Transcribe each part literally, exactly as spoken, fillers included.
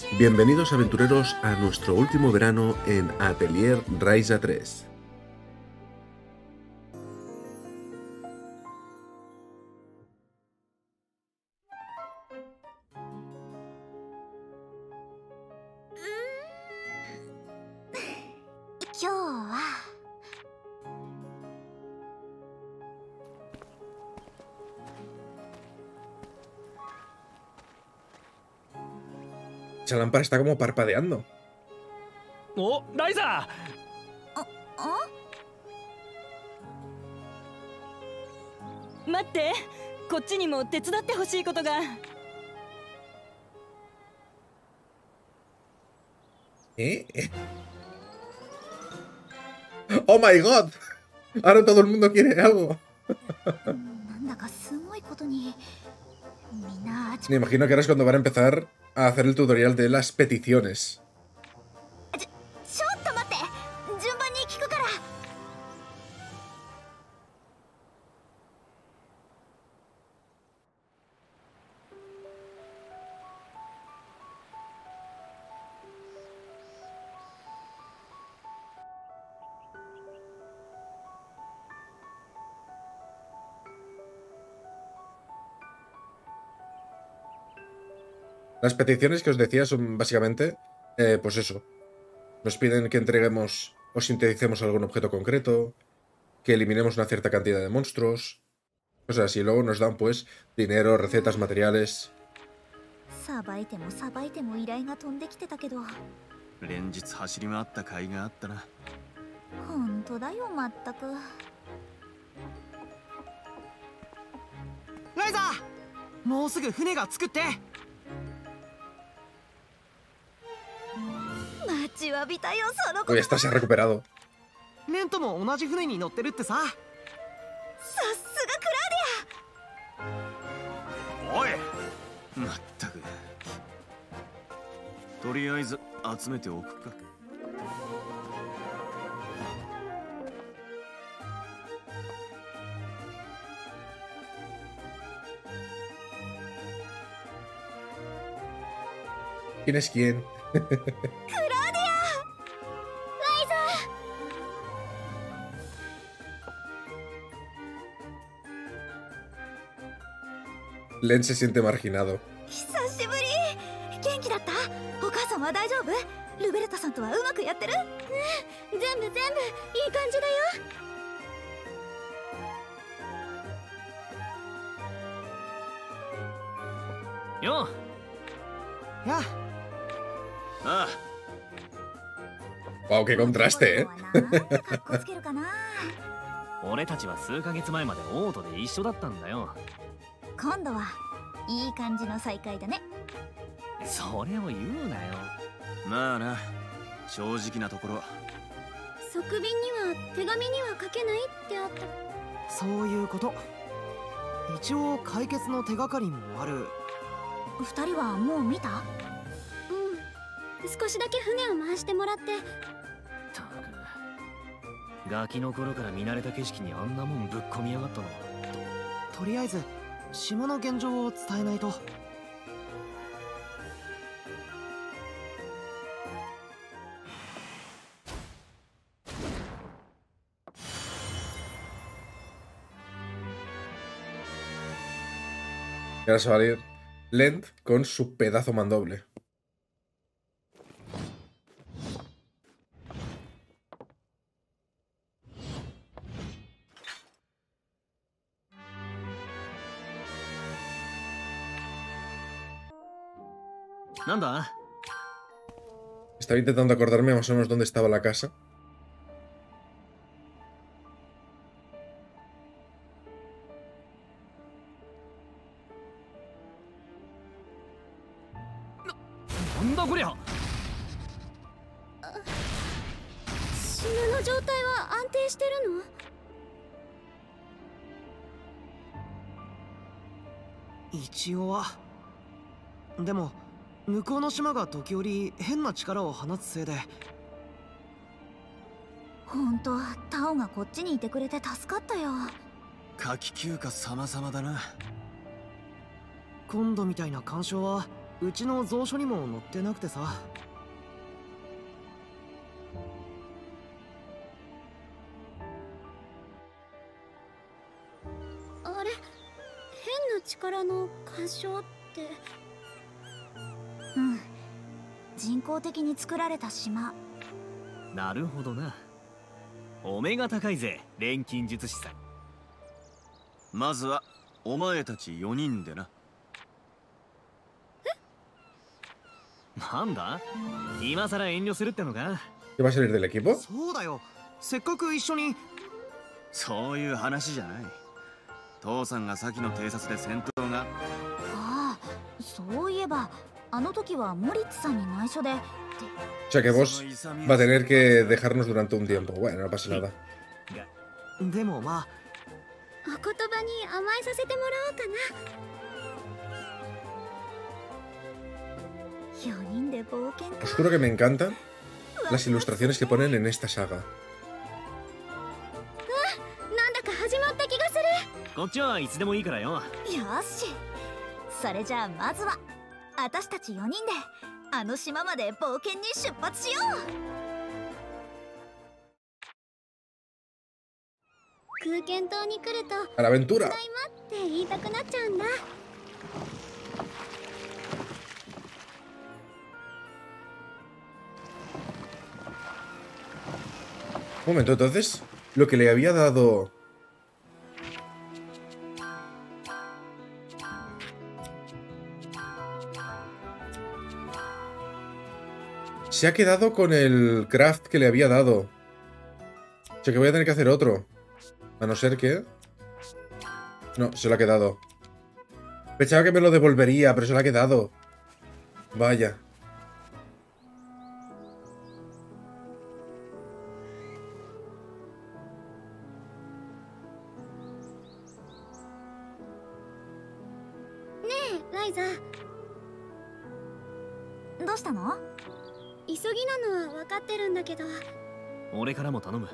Bienvenidos aventureros a nuestro último verano en Atelier Ryza tres. Esa lámpara está como parpadeando. ¡Oh, Ryza! ¡Mate! ¡Kochi ni mo tetsudatte hoshii koto ga. ¿Eh? ¡Oh my god! Ahora todo el mundo quiere algo. Me imagino que ahora es cuando van a empezar a hacer el tutorial de las peticiones. Las peticiones que os decía son básicamente, eh, pues eso. Nos piden que entreguemos o sinteticemos algún objeto concreto, que eliminemos una cierta cantidad de monstruos, cosas así. Luego nos dan, pues, dinero, recetas, materiales. Ryza! Uy, esta se ha recuperado. ¿Quién es quién? Len se siente marginado. ¡Yo! ¡Ya! ¡Ah! Wow, qué contraste, ¿eh? 俺たちは数ヶ月前までオートで一緒だったんだよ。 今度はいい感じの再会だね。 それを言うなよ。 まあな、正直なところ。 側便には手紙には書けないってあった。 そういうこと。一応解決の手がかりもある。 二人はもう見た？ うん。少しだけ船を回してもらって。 たく、ガキの頃から見慣れた景色にあんなもんぶっ込みやがったの。 と、とりあえず島の現状を伝えないと。 Y ahora se va a ir Lent con su pedazo mandoble. ¿Nanda? Estaba intentando acordarme más o menos dónde estaba la casa. ¡Anda, Corea! 島の状態は安定してるの？ 一応は。でも向こうの島が時折変な力を放つせいで。 本当、タオがこっちにいてくれて助かったよ。 夏季休暇様々だな。 今度みたいな干渉はうちの蔵書にも載ってなくてさ。 あれ、変な力の干渉って。 うん、人工的に作られた島。 なるほどな。お目が高いぜ、錬金術師さん。 まずはお前たちよにんでな。 なんだ、今さら遠慮するってのか。 ¿Qué va a salir del equipo? そうだよ、せっかく一緒に。 そういう話じゃない。父さんが先の偵察で戦闘が。 ああ、そういえばあの時はモリッツさんに内緒で。 O sea que vos va a tener que dejarnos durante un tiempo. Bueno, no pasa nada. でもまあ、 お言葉に甘えさせてもらおうかな。 よにんで冒険か。 Os juro que me encantan las ilustraciones que ponen en esta saga. なんだか始まった気がする。 こっちはいつでもいいからよ。 よし、それじゃあまずは私たちよにんであの島まで冒険に出発しよう。 空間島に来ると ¡A la aventura! って言いたくなっちゃうんだ。 Un momento, entonces, lo que le había dado... Se ha quedado con el craft que le había dado. O sea que voy a tener que hacer otro. A no ser que... No, se lo ha quedado. Pensaba que me lo devolvería, pero se lo ha quedado. Vaya. Ne, Liza. どうしたの？ 急ぎなのは分かってるんだけど。 俺からも頼む。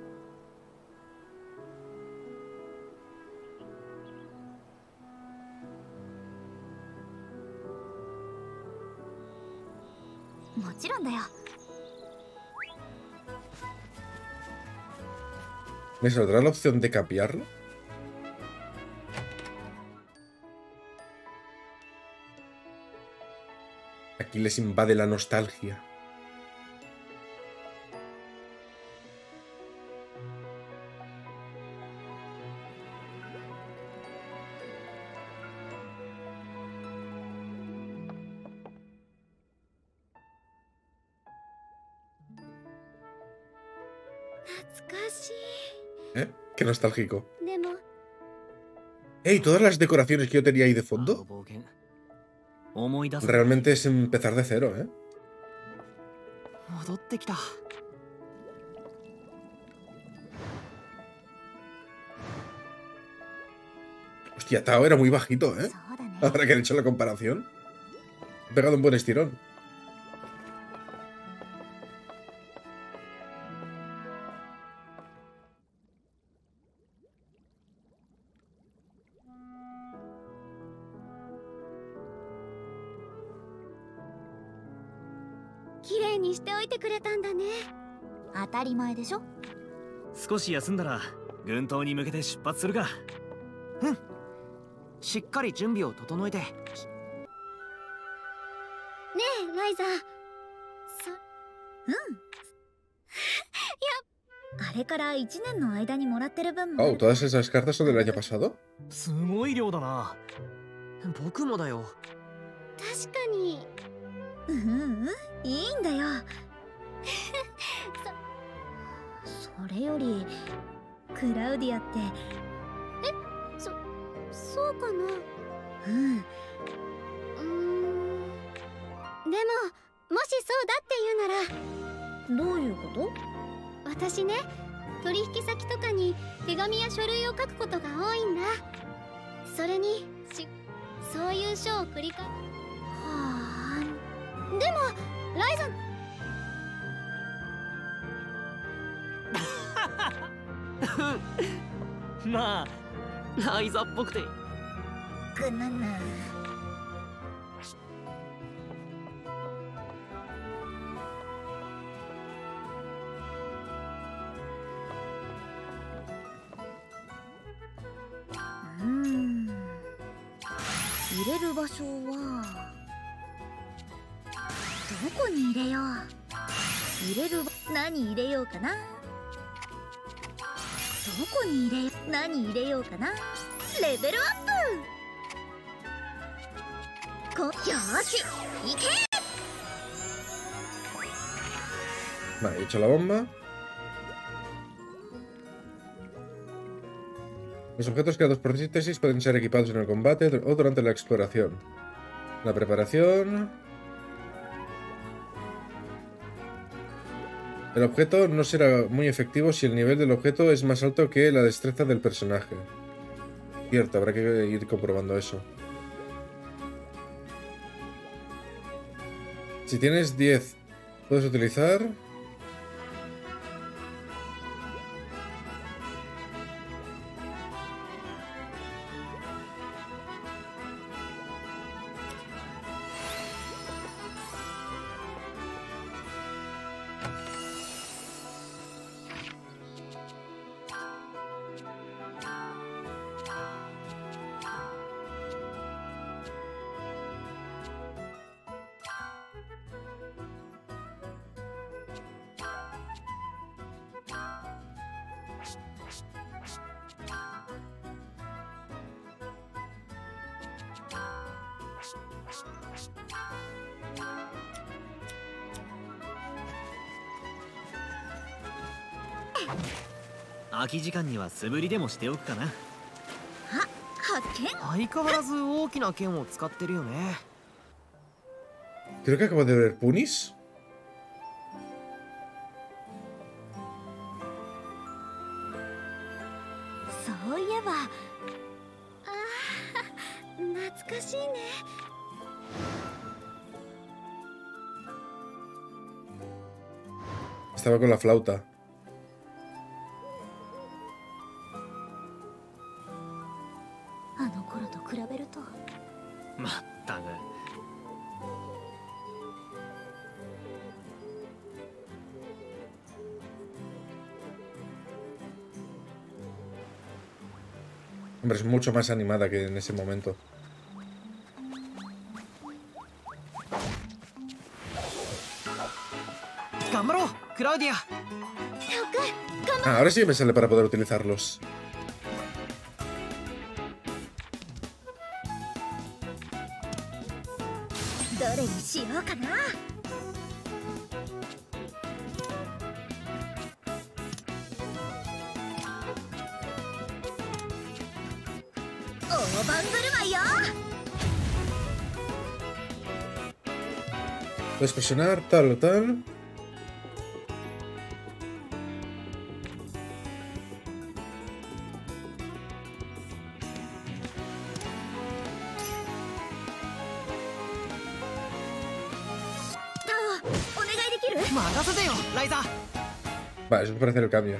もちろんだよ。 ¿Me saldrá la opción de cambiarlo? Aquí les invade la nostalgia. ¿Eh? Qué nostálgico. ¡Ey! Todas las decoraciones que yo tenía ahí de fondo. Realmente es empezar de cero, ¿eh? Hostia, Tao era muy bajito, ¿eh? Ahora que han hecho la comparación. Ha pegado un buen estirón. ¿当たり前でしょ？ 少し休んだら軍島に向けて出発するか。 うん。しっかり準備を整えて。ねえ、ライザ。そ、 うん。やっ、あれからいちねんの間にもらってる分も。 Oh, todas esas cartas son del año pasado. すごい量だな。 僕もだよ。 確かに。 うんうん、いいんだよ。それよりクラウディアって。 え、そ、そうかな。 うん。 うーん。でも、もしそうだって言うなら。 どういうこと？ 私ね、取引先とかに手紙や書類を書くことが多いんだ。それにし、そういう書を繰り返。はあ。でも、ライザ。 まあライザっぽくて。 くなな。 入れる場所はどこに入れよう。入れるば何入れようかな。どこに入れよう。何入れようかな。レベルアップ。こよーし行け。 Vale, he hecho la bomba. Los objetos creados por síntesis pueden ser equipados en el combate o durante la exploración. La preparación... El objeto no será muy efectivo si el nivel del objeto es más alto que la destreza del personaje. Cierto, habrá que ir comprobando eso. Si tienes diez, puedes utilizar... 空き時間には素振りでもしておくかな。 あ、発見。 相変わらず大きな剣を使ってるよね。 Creo que acabo de ver Punis. そういえば、 ああ、懐かしいね。 Estaba con la flauta. あの頃と比べると。 まったく。 Hombre, es mucho más animada que en ese momento. Ah, ahora sí que me sale para poder utilizarlos. どれにしようかな。大盤振る舞いよ。 Puedes presionar tal o tal. Vale, eso parece el cambio.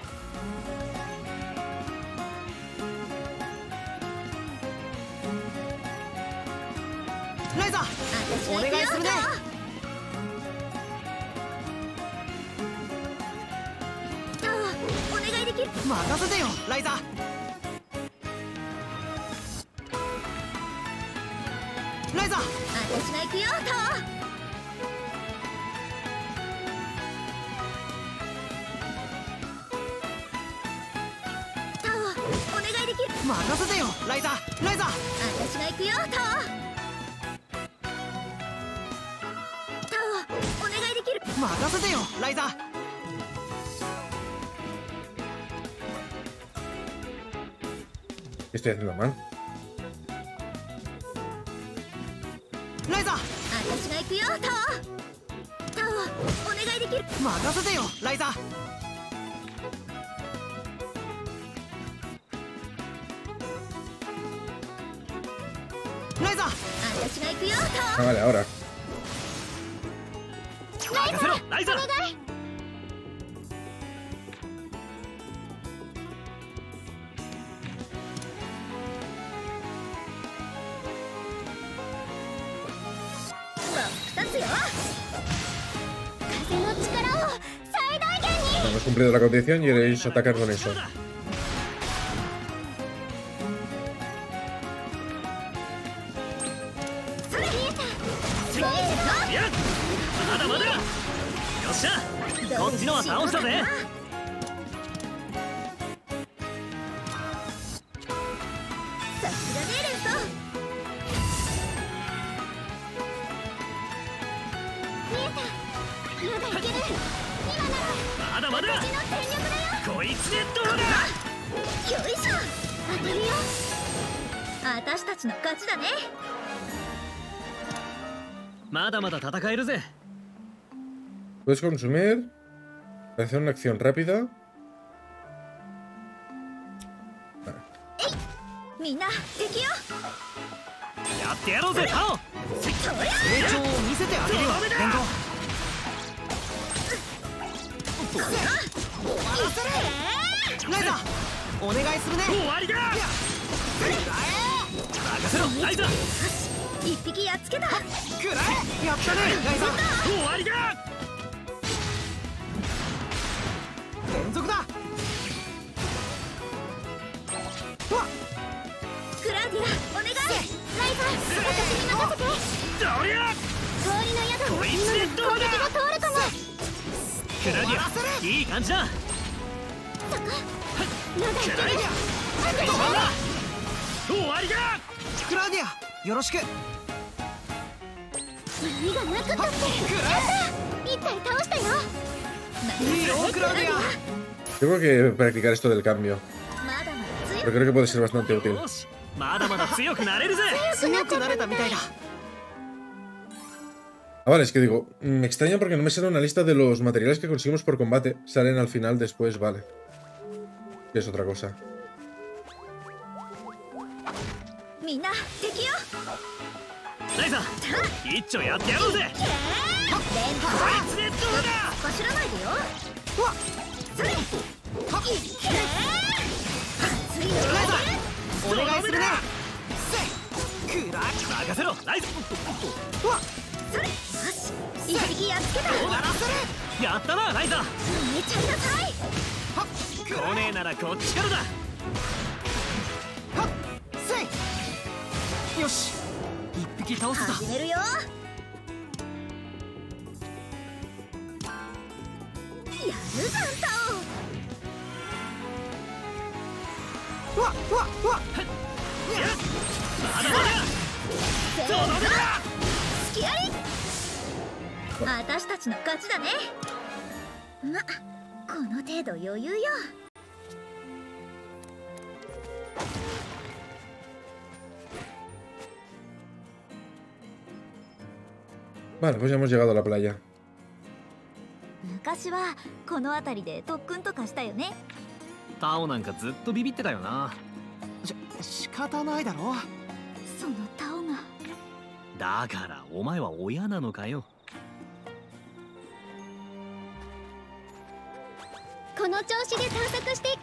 ¿Qué estoy haciendo mal? Ah, vale, ahora. Hemos cumplido la condición y ellos atacan con eso. だまだ。よっしゃ、こっちのは倒したぜ。 さすがねレント。 見えた。まだいける。今ならまだまだ。 私の全力だよ。 こいつでどうだ。 よいしょ。 当たるよ。 私たちの勝ちだね。 まだまだ戦えるぜ。 Puedes consumir, hacer una acción rápida. みんな敵よ。 やってやろうぜタオ。 成長を見せてあげるよレント。ライザお願いするね。 終わりだ。任せろライザ。 一匹やっつけた。 くらえ。やったねライザ。 終わりだ。 連続だ。 クラウディアお願い。 ライザ私に任せて。 どりゃ。 氷の宿のみんなの攻撃が通るかも。 クラディアいい感じだ。 そこまだいける。 終わりだ。 クラウディアよろしく。 波がなくったって。やった一体倒したよ。 いいよクラウディア。 Yo creo que practicar esto del cambio. まだまだ強い。 Pero creo que puede ser bastante útil. よし、まだまだ強くなれるぜ。 強くなれたみたいだ。 Ah, vale, es que digo, me extraña porque no me sale una lista de los materiales que conseguimos por combate. Salen al final después, vale. Que es otra cosa. みんな敵よ。 ライザ一丁やってやろうぜ。 レントこいつでどうだ。 走らないでよ。 わっそれ。いっけー。熱いよ。 お願いするね。せくら任せろライザ。 わっそれ。よし。一匹やっつけた。 やらせる。 やったなライザ。 逃げちゃいなさい。 はっ来ねえならこっちからだ。 はっせい。よし一匹倒すぞ。 始めるよ。やるじゃんタオ。 わっわっわっ。 まだまだ。 せーの。隙あり。私たちの勝ちだね。ま、この程度余裕よ。 Vale, pues ya hemos llegado a la playa. 昔はこの辺りで特訓とかしたよね。 タオなんかずっとビビってたよな。 し仕方ないだろ。 そのタオが。 だからお前は親なのかよ。 この調子で探索していこ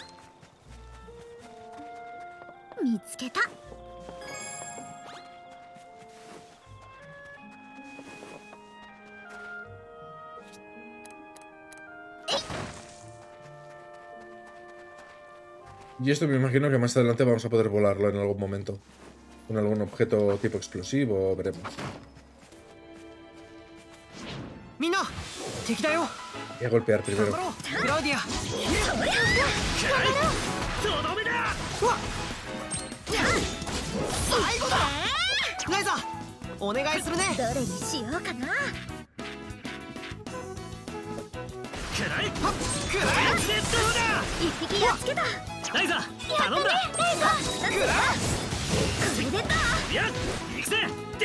う。見つけた。 Y esto me imagino que más adelante vamos a poder volarlo en algún momento. Con algún objeto tipo explosivo, veremos. ¡Mina! Voy a golpear primero. ¡Claudia! ¡Liza! お願いするね。 どれにしようかな。 一匹やっつけた。 ライザ頼んだ。 ライザこれでだ。 いや行くぜ。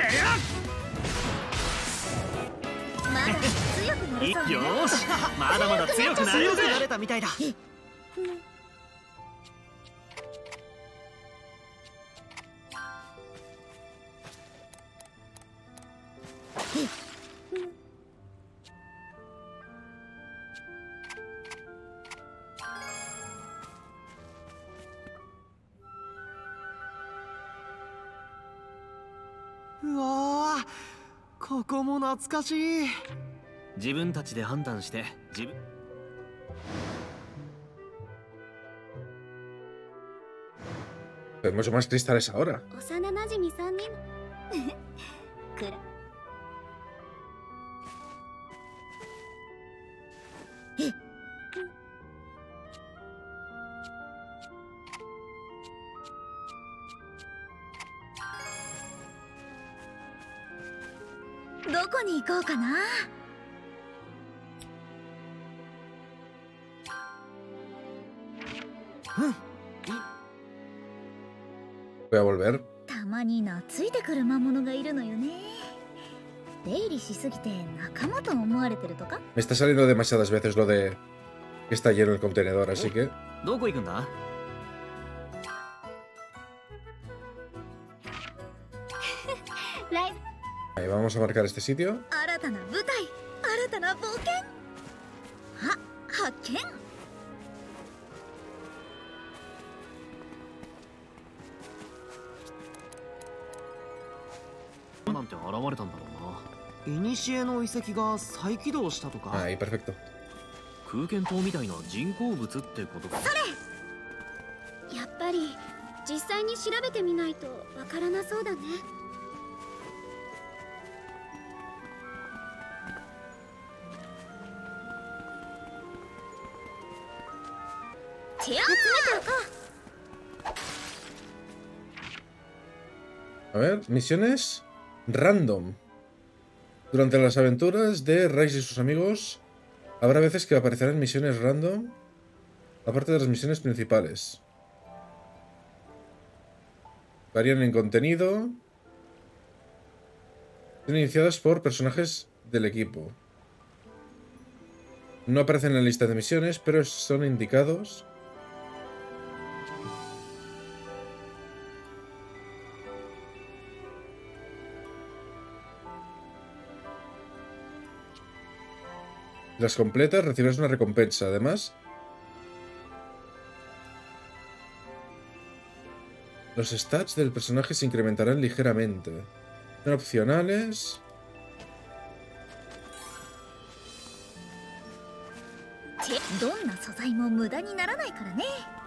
まだ強くなれそうね。 よしまだまだ強くなれるぜ。 強くなれたみたいだ。うわー、ここも懐かしい。 自分たちで判断して自分。 Hay mucho más cristales ahora. う。幼馴染三人。 くらえどこに行こうかな。 Voy a volver. たまに懐いてくる魔物がいるのよね。出入りしすぎて仲間と思われてるとか。 Me está saliendo demasiadas veces lo de que está lleno el contenedor, así que... どこ行くんだ？ ライ Ahí vamos a marcar este sitio. 新たな舞台、新たな冒険。あ、発見。 なんて現れたんだろうな。 古の遺跡が再起動したとか。 Ahí, perfecto. 空間島みたいな人工物ってことか。 やっぱり実際に調べてみないとわからなそうだね。 てや A ver, misiones random. Durante las aventuras de Rice y sus amigos, habrá veces que aparecerán misiones random, aparte de las misiones principales. Varían en contenido. Son iniciadas por personajes del equipo. No aparecen en la lista de misiones, pero son indicados. Las completas recibirás una recompensa. Además, los stats del personaje se incrementarán ligeramente. Son opcionales. てどんな素材も無駄にならないからね。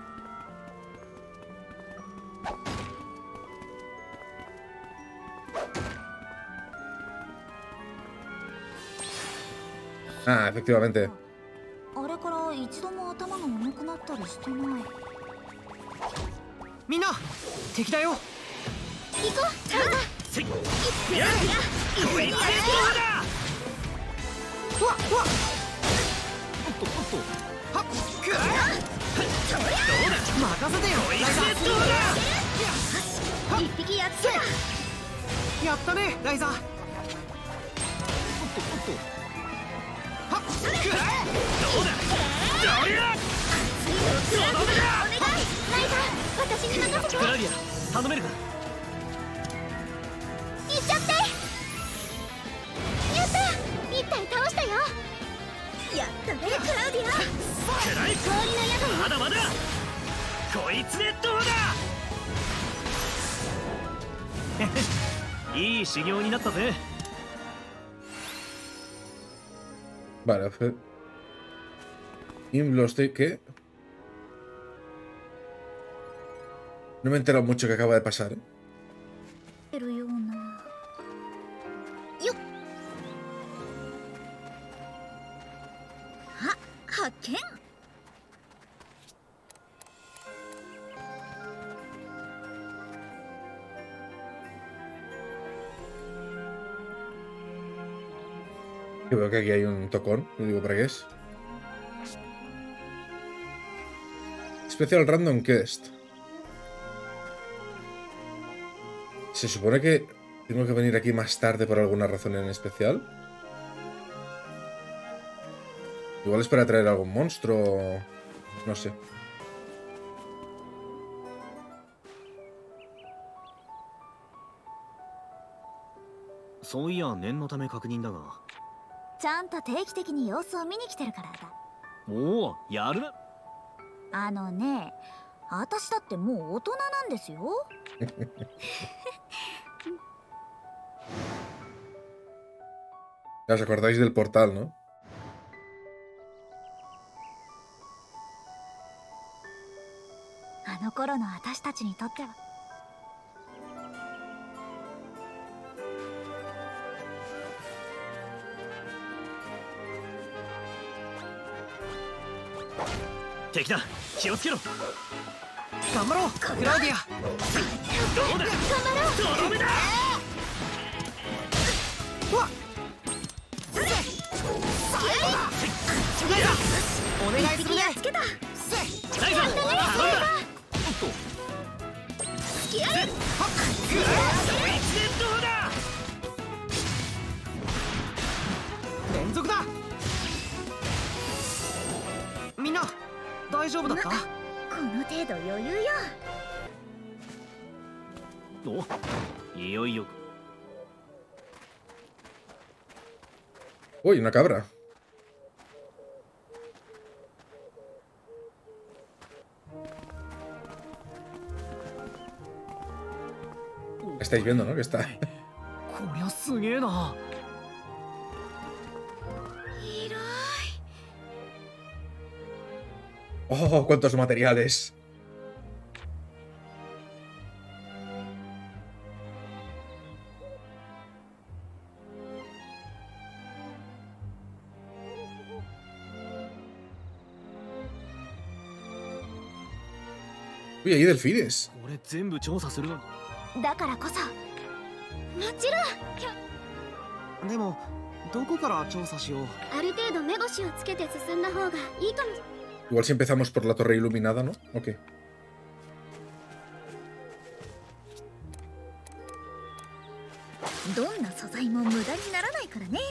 Ah, efectivamente. あれから一度も頭が重くなったりしてない。 みんな敵だよ。 行こう。チャラせいやこいつだ。 うわうわおっとおっと。 はっくら任せてよライザー。 一匹やっつけた。 やったねライザー。 おっとおっと。 はっくらどうだどりゃお願いライザー、私に任せて。 クラウディア頼めるか。 行っちゃって。 やった一体倒したよ。 やったねクラウディア。 くらい氷の宿よ。 まだまだこいつでどうだいい修行になったぜ。 Vale, fe... los de... ¿Qué? No me he enterado mucho que acaba de pasar, ¿eh? てるような。よっ。あ、発見。 Que veo que aquí hay un tocón, no digo para qué es. Especial Random Quest. Se supone que tengo que venir aquí más tarde por alguna razón en especial. Igual es para traer algún monstruo. No sé. そういや念のため確認だが。 ちゃんと定期的に様子を見に来てるからだ。 おお、やるな。 あのね、私だってもう大人なんですよ。 ¿Os acordáis del portal, no? あの頃の私たちにとっては。 敵だ、気をつけろ。 頑張ろうクラウディア。 どうだ、とどめだ。 うわっお願いするね。 つけた。 ライザー、頼んだ。 付き合い。 連続だ。みんな大丈夫だった？ この程度余裕よ。 お、いよいよ。 Uy, una cabra. Estáis viendo, ¿no? Que está. こりゃすげえな。 広い。 Oh, cuántos materiales. Uy, hay delfines. これ全部調査するのに。 だからこそ。もちろん。 でもどこから調査しよう？ ある程度目星をつけて進んだ方がいいかも。 Igual si empezamos por la torre iluminada, ¿no? Ok. どんな素材も無駄にならないからね。